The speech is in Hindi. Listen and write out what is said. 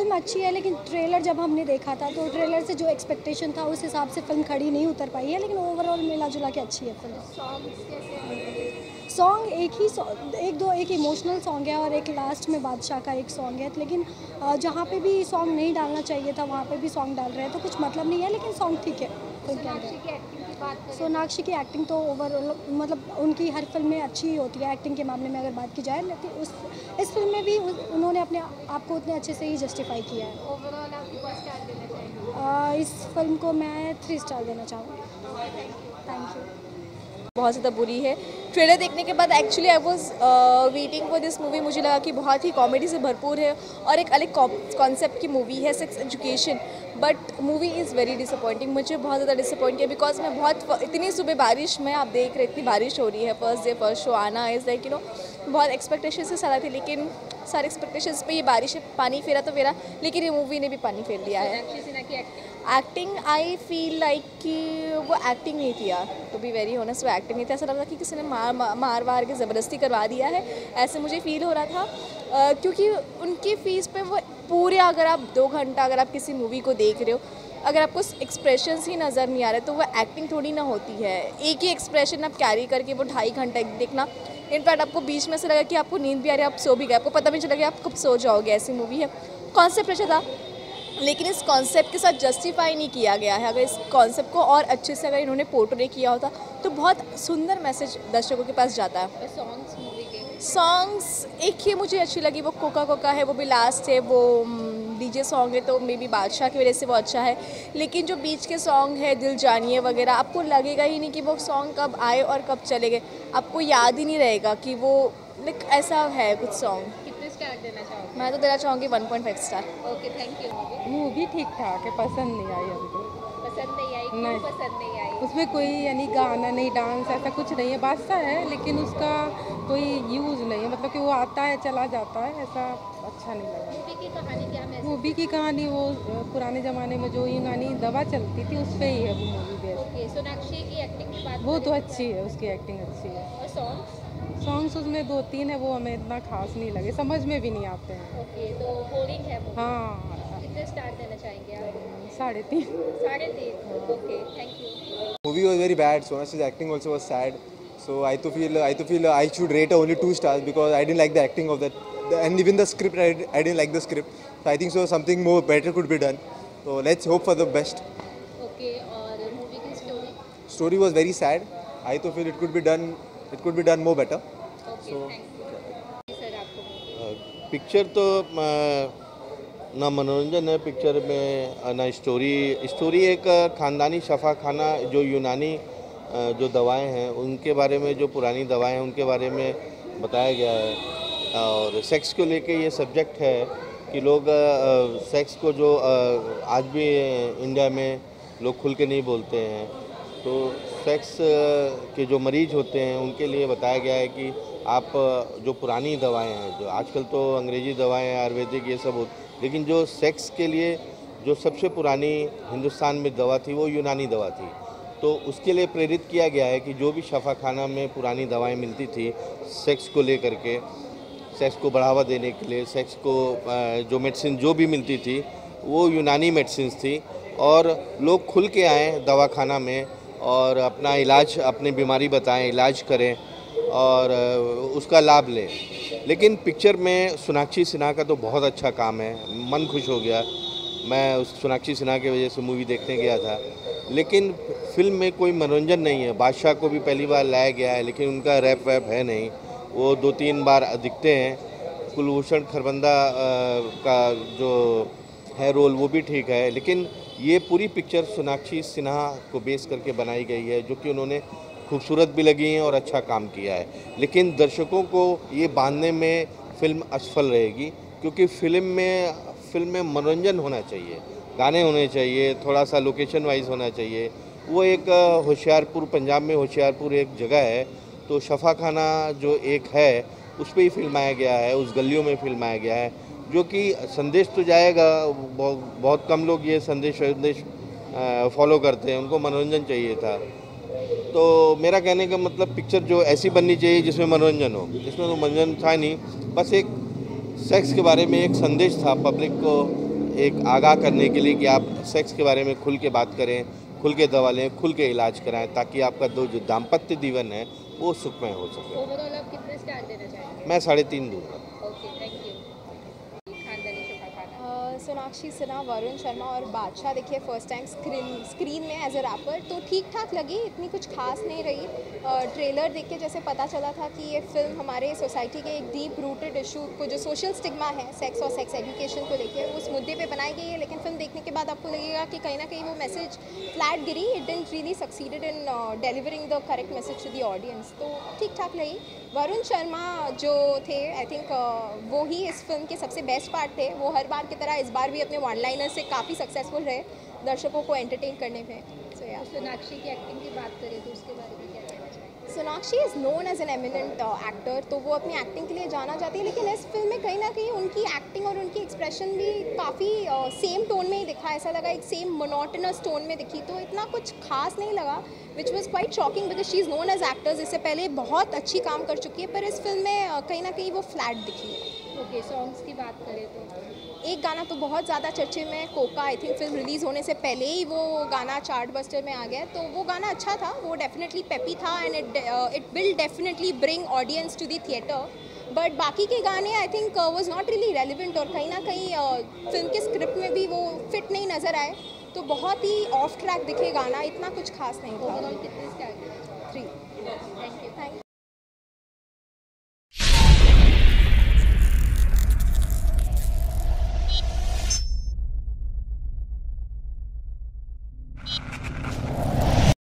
फिल्म अच्छी है, लेकिन ट्रेलर जब हमने देखा था तो ट्रेलर से जो एक्सपेक्टेशन था उस हिसाब से फिल्म खड़ी नहीं उतर पाई है, लेकिन ओवरऑल मिला जुला के अच्छी है फिल्म। सॉन्ग एक इमोशनल सॉन्ग है और एक लास्ट में बादशाह का एक सॉन्ग है, लेकिन जहाँ पे भी सॉन्ग नहीं डालना चाहिए था वहाँ पे भी सॉन्ग डाल रहे हैं, तो कुछ मतलब नहीं है, लेकिन सॉन्ग ठीक है। सोनाक्षी की एक्टिंग तो ओवरऑल मतलब उनकी हर फिल्म में अच्छी ही होती है एक्टिंग के मामले में अगर बात की जाए, लेकिन इस फिल्म में भी उन्होंने अपने आप को उतने अच्छे से ही जस्टिफाई किया है। ओवरऑल आप कितना स्टार देना चाहेंगे? इस फिल्म को मैं 3 स्टार देना चाहूँगी। Thank you. बहुत ज़्यादा बुरी है। ट्रेलर देखने के बाद actually I was waiting for this movie. मुझे लगा कि बहुत ही कॉमेडी से भरपूर है और एक अलग कॉन्सेप्ट की मूवी है, sex education, but movie is very disappointing. मुझे बहुत ज़्यादा डिसअपॉइंट किया बिकॉज मैं बहुत इतनी सुबह बारिश में, आप देख रहे इतनी बारिश हो रही है, फर्स्ट डे फर्स्ट शो आना इज़ लाइक बहुत एक्सपेक्टेशन से सारा थी, लेकिन सारे एक्सपेक्टेशंस पे ये बारिश पानी फेरा तो फेरा, लेकिन ये मूवी ने भी पानी फेर दिया है। सोनाक्षी सिन्हा की एक्टिंग आई फील लाइक कि वो एक्टिंग नहीं थी यार, टू बी वेरी ऑनेस्ट वो एक्टिंग नहीं थी। ऐसा लग रहा था कि किसी ने मार के ज़बरदस्ती करवा दिया है, ऐसे मुझे फील हो रहा था। क्योंकि उनकी फ़ीस पे वो पूरे, अगर आप 2 घंटा अगर आप किसी मूवी को देख रहे हो, अगर आपको एक्सप्रेशंस ही नज़र नहीं आ रहे तो वो एक्टिंग थोड़ी ना होती है। एक ही एक्सप्रेशन आप कैरी करके वो 2.5 घंटे देखना, इनफैक्ट आपको बीच में से लगा कि आपको नींद भी आ रही है, आप सो भी गए, आपको पता भी नहीं चला कि आप कब सो जाओगे, ऐसी मूवी है। कॉन्सेप्ट अच्छा था, लेकिन इस कॉन्सेप्ट के साथ जस्टिफाई नहीं किया गया है। अगर इस कॉन्सेप्ट को और अच्छे से अगर इन्होंने पोर्ट्रे किया होता तो बहुत सुंदर मैसेज दर्शकों के पास जाता है। सॉन्ग्स मूवी के सॉन्ग्स एक ही मुझे अच्छी लगी, वो कोका कोका है, वो भी लास्ट है, वो डीजे सॉन्ग है, तो मे बी बादशाह की वजह से वो अच्छा है। लेकिन जो बीच के सॉन्ग है, दिल जानिए वगैरह, आपको लगेगा ही नहीं कि वो सॉन्ग कब आए और कब चले गए, आपको याद ही नहीं रहेगा कि वो लाइक ऐसा है कुछ सॉन्ग। कितने स्टार देना चाहोगे? मैं तो देना चाहूँगी 1.5 star. Okay, thank you. Movie ठीक ठाक है, पसंद नहीं आई हमको। पसंद नहीं आई? क्यों नहीं। पसंद नहीं आई? उसमें कोई यानी गाना नहीं, डांस ऐसा कुछ नहीं है। बादशाह है लेकिन उसका कोई यूज़ नहीं है, मतलब कि वो आता है चला जाता है, ऐसा अच्छा नहीं लगा। मूवी की कहानी क्या मैसेज? मूवी की कहानी वो पुराने ज़माने में जो यूनानी दवा चलती थी उस पर ही है वो मूवी बेस्ड। ओके, सोनाक्षी की एक्टिंग की बात वो तो करें अच्छी है, उसकी एक्टिंग अच्छी है। और सॉन्ग्स उसमें 2-3 है, वो हमें इतना खास नहीं लगे, समझ में भी नहीं आते हैं। ओके, तो बोरिंग है मूवी। हाँ, कितने स्टार देना चाहेंगे आप? 3.5। 3.5। Okay, thank you. Movie was very bad. Sonakshi's acting also was sad. So I feel I should rate her only 2 stars because I didn't like the acting of that, and even the script I didn't like the script. So I think so something more better could be done. So let's hope for the best. Okay, और मूवी की story? Story was very sad. I feel it could be done more better. Okay, So thank you. Sir आपको पिक्चर तो ना मनोरंजन है पिक्चर में, ना स्टोरी एक ख़ानदानी शफाखाना जो यूनानी जो दवाएं हैं उनके बारे में, जो पुरानी दवाएं हैं उनके बारे में बताया गया है। और सेक्स को लेके ये सब्जेक्ट है कि लोग सेक्स को जो आज भी इंडिया में लोग खुल के नहीं बोलते हैं, तो सेक्स के जो मरीज होते हैं उनके लिए बताया गया है कि आप जो पुरानी दवाएं हैं, जो आजकल तो अंग्रेजी दवाएं आयुर्वेदिक ये सब लेकिन जो सेक्स के लिए जो सबसे पुरानी हिंदुस्तान में दवा थी वो यूनानी दवा थी, तो उसके लिए प्रेरित किया गया है कि जो भी शफाखाना में पुरानी दवाएं मिलती थी सेक्स को लेकर के, सेक्स को बढ़ावा देने के लिए, सेक्स को जो मेडिसिन जो भी मिलती थी वो यूनानी मेडिसिन थी, और लोग खुल के आएँ दवाखाना में और अपना इलाज, अपनी बीमारी बताएं, इलाज करें और उसका लाभ लें। लेकिन पिक्चर में सोनाक्षी सिन्हा का तो बहुत अच्छा काम है, मन खुश हो गया। मैं उस सोनाक्षी सिन्हा की वजह से मूवी देखने गया था, लेकिन फिल्म में कोई मनोरंजन नहीं है। बादशाह को भी पहली बार लाया गया है लेकिन उनका रैप वैप है नहीं, वो 2-3 बार दिखते हैं। कुलभूषण खरबंदा का जो है रोल वो भी ठीक है, लेकिन ये पूरी पिक्चर सोनाक्षी सिन्हा को बेस करके बनाई गई है, जो कि उन्होंने खूबसूरत भी लगी हैं और अच्छा काम किया है। लेकिन दर्शकों को ये बांधने में फिल्म असफल रहेगी, क्योंकि फिल्म में मनोरंजन होना चाहिए, गाने होने चाहिए, थोड़ा सा लोकेशन वाइज होना चाहिए। वो एक होशियारपुर, पंजाब में होशियारपुर एक जगह है, तो शफाखाना जो एक है उस पर ही फिल्माया गया है, उस गलियों में फिल्माया गया है, जो कि संदेश तो जाएगा। बहुत कम लोग ये संदेश फॉलो करते हैं, उनको मनोरंजन चाहिए था। तो मेरा कहने का मतलब पिक्चर जो ऐसी बननी चाहिए जिसमें मनोरंजन हो, जिसमें तो मनोरंजन था नहीं, बस एक सेक्स के बारे में एक संदेश था पब्लिक को एक आगाह करने के लिए कि आप सेक्स के बारे में खुल के बात करें, खुल के दवा लें, खुल के इलाज कराएं, ताकि आपका जो दाम्पत्य जीवन है वो सुखमय हो सके। ओवरऑल आप कितने स्टार देना चाहेंगे? मैं 3.5 दूंगा। Okay, thank you. Khandaani Shafakhana. Sonakshi Sinha, Varun Sharma और बादशाह देखिए फर्स्ट टाइम स्क्रीन में एज अ रैपर, तो ठीक ठाक लगी, इतनी कुछ खास नहीं रही। ट्रेलर देख के जैसे पता चला था कि ये फिल्म हमारे सोसाइटी के एक डीप रूटेड इशू को, जो सोशल स्टिग्मा है सेक्स और सेक्स एजुकेशन को लेके, उस मुद्दे पे बनाई गई है। लेकिन फिल्म देखने के बाद आपको लगेगा कि कहीं ना कहीं वो मैसेज फ्लैट गिरी, it didn't really succeeded in delivering the correct message to the audience, तो ठीक ठाक लगी। वरुण शर्मा जो थे, आई थिंक वो ही इस फिल्म के सबसे बेस्ट पार्ट थे। वो हर बार की तरह इस बार भी अपने वन लाइनर से काफ़ी सक्सेसफुल रहे दर्शकों को एंटरटेन करने में। सो या सोनाक्षी की एक्टिंग की बात करें तो उसके बारे में क्या कहना चाहेंगे? Sonakshi is known as an eminent actor, तो वो अपनी एक्टिंग के लिए जाना जाती है, लेकिन इस फिल्म में कहीं ना कहीं उनकी एक्टिंग और उनकी एक्सप्रेशन भी काफ़ी सेम टोन में ही दिखा, ऐसा लगा एक सेम मोनोटोनस टोन में दिखी, तो इतना कुछ खास नहीं लगा, which was quite shocking because she is known as actors, इससे पहले बहुत अच्छी काम कर चुकी है, पर इस फिल्म में कहीं ना कहीं वो फ्लैट दिखी है। ओके, सॉन्ग्स की बात करें तो एक गाना तो बहुत ज़्यादा चर्चे में है, कोका, आई थिंक फिल्म रिलीज़ होने से पहले ही वो गाना चार्ट बस्टर में आ गया, तो वो गाना अच्छा था, वो डेफिनेटली पेपी था and it will definitely bring audience to the theatre. But बाकी के गाने I think was not really relevant, और कहीं ना कहीं फिल्म के स्क्रिप्ट में भी वो फिट नहीं नज़र आए, तो बहुत ही ऑफ ट्रैक दिखे गाना, इतना कुछ खास नहीं था। ओवरऑल कितने स्टार देना चाहेंगे? 3। Thank you.